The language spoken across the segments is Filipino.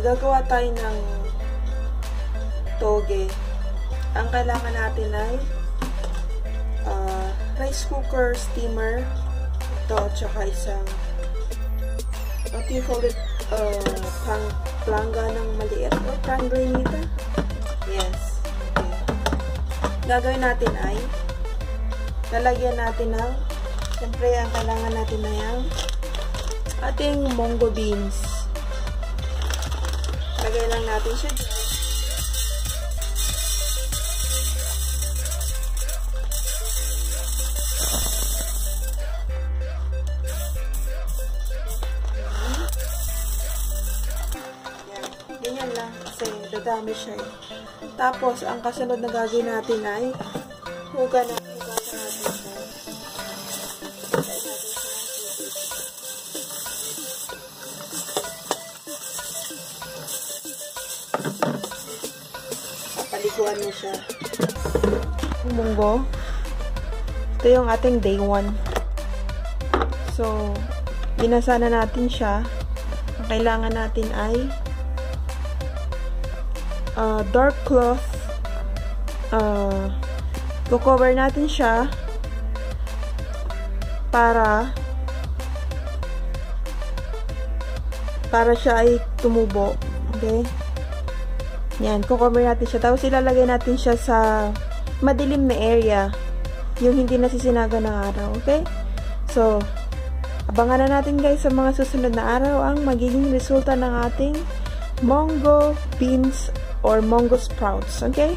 gagawa tayo ng toge. Ang kailangan natin ay rice cooker, steamer, ito, tsaka isang what do you call it? Planga ng maliit o prangranita? Yes. Okay. Gagawin natin ay lalagyan natin ng siyempre ang kailangan natin na yung ating munggo beans. Lagay lang natin siya dyan. Ganyan lang kasi dadami siya eh. Tapos, ang kasunod na gagawin natin ay hugasan natin siya. Papaliguan mo siya. Yung munggo. Ito yung ating day 1. So, binasa na natin siya. Ang kailangan natin ay dark cloth. Cover natin siya para siya ay tumubo. Okay? Yan, cover natin siya. Tapos ilalagay natin siya sa madilim na area. Yung hindi nasisinaga ng araw. Okay? So, abangan na natin guys sa mga susunod na araw ang magiging resulta ng ating munggo beans or munggo sprouts. Okay?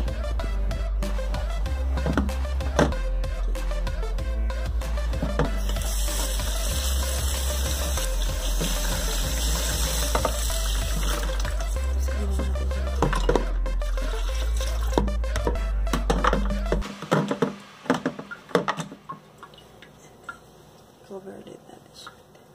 Cover it that is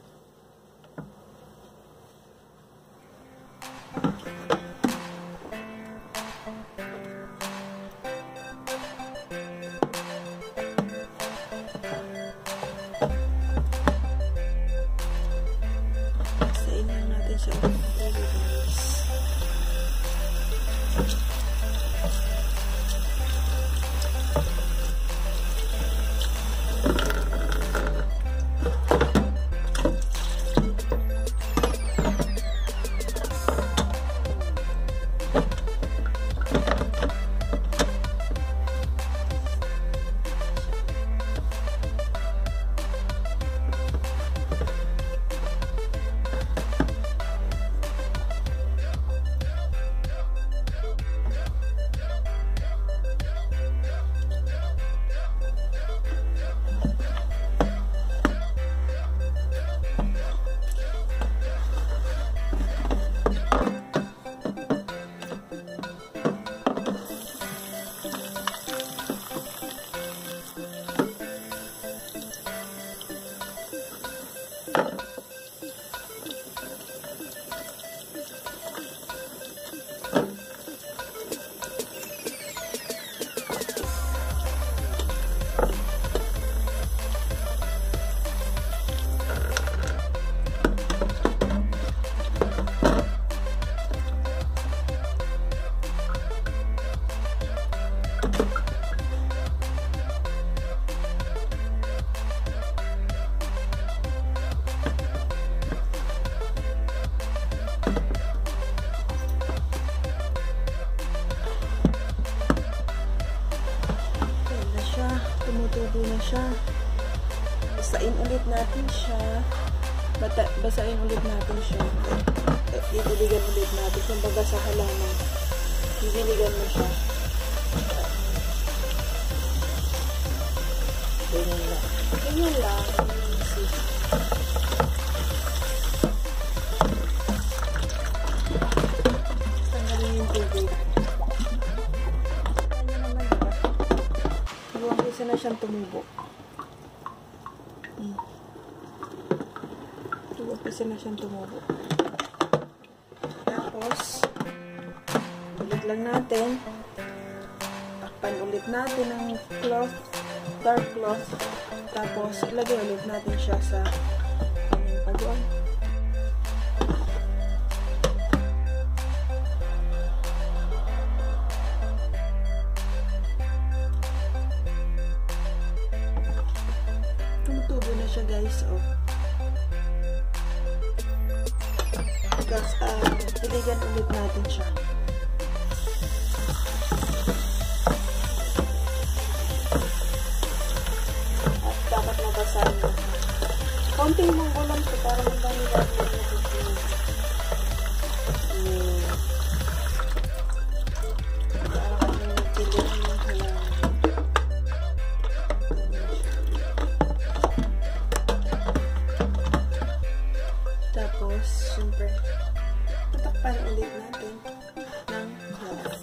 tumutubo na siya. Basain ulit natin siya. Basain ulit natin siya. Didiligan ulit natin. Kumbaga sa halaman. Didiligan mo siya. Ganyan lang. Ganyan lang. Tanggalin yung tubig. Isa na siyang tumubo. Isa na siyang tumubo. Tapos, ulit lang natin. Takpan ulit natin ng cloth, dark cloth. Tapos, ilagay ulit natin siya sa paguan. diligan ulit natin siya. At dapat mabasahan mo. Konting munggo lang ito para magdami-dami na natutunan. Para kami nagtilihan ng halaman. Tapos, syempre, tatakpan ulit natin ng cloth.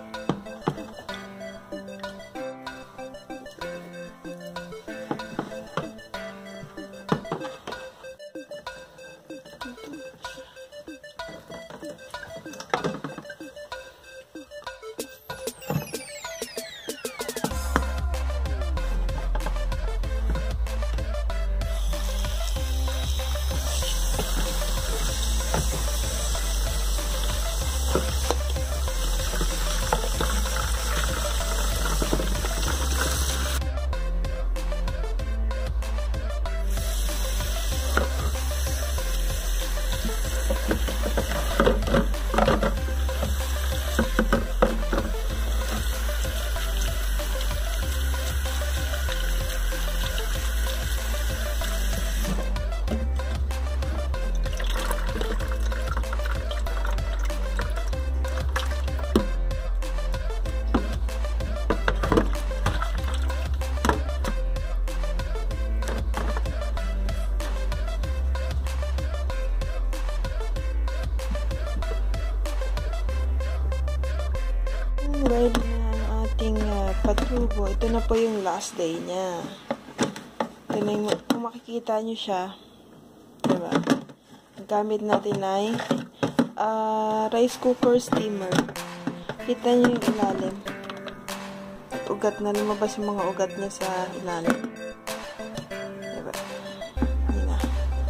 Ready na ang ating patubo. Ito na po yung last day niya. Ito na yung, kung makikita nyo siya, diba? Ang gamit natin ay rice cooker steamer. Kita nyo yung ilalim. At ugat na, lumabas yung mga ugat niya sa ilalim. Diba? Yun na.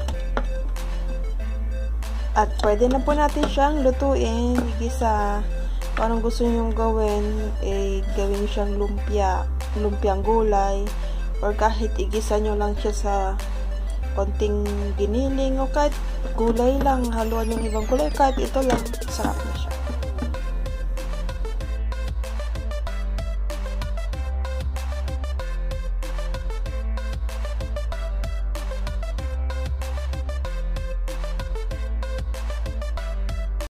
At pwede na po natin siyang lutuin, igisa. Parang gusto nyong gawin, gawin siyang lumpiang gulay, or kahit igisa nyo lang siya sa konting giniling, o kahit gulay lang, haluan yung ibang gulay, kahit ito lang, sarap na.